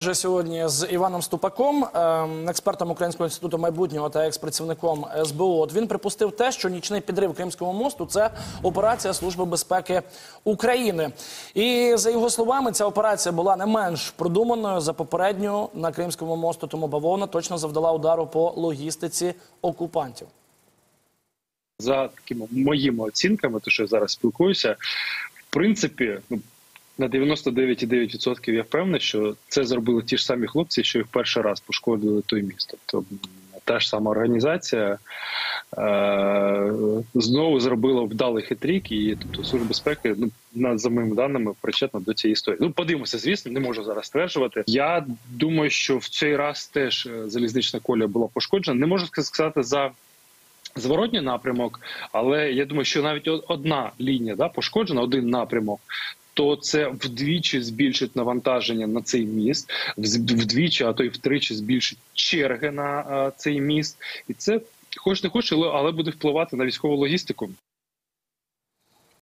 Вже сьогодні з Іваном Ступаком, експертом Українського інституту майбутнього та екс-працівником СБУ. От він припустив те, що нічний підрив Кримського мосту – це операція Служби безпеки України. І за його словами, ця операція була не менш продуманою за попередню на Кримському мосту, тому бавовна точно завдала удару по логістиці окупантів. За такими моїми оцінками, то що я зараз спілкуюся, в принципі, на 99,9% я впевнений, що це зробили ті ж самі хлопці, що і в перший раз пошкодили той міст. Тобто та ж сама організація знову зробила вдалий хитрік, і тобто Служба безпеки, за моїми даними, причетна до цієї історії. Подивимося, звісно, не можу зараз стверджувати. Я думаю, що в цей раз теж залізнична колія була пошкоджена. Не можу сказати за зворотній напрямок, але я думаю, що навіть одна лінія пошкоджена, один напрямок, то це вдвічі збільшить навантаження на цей міст, вдвічі, а то й втричі збільшить черги на цей міст. І це, хоч не хоч, але буде впливати на військову логістику.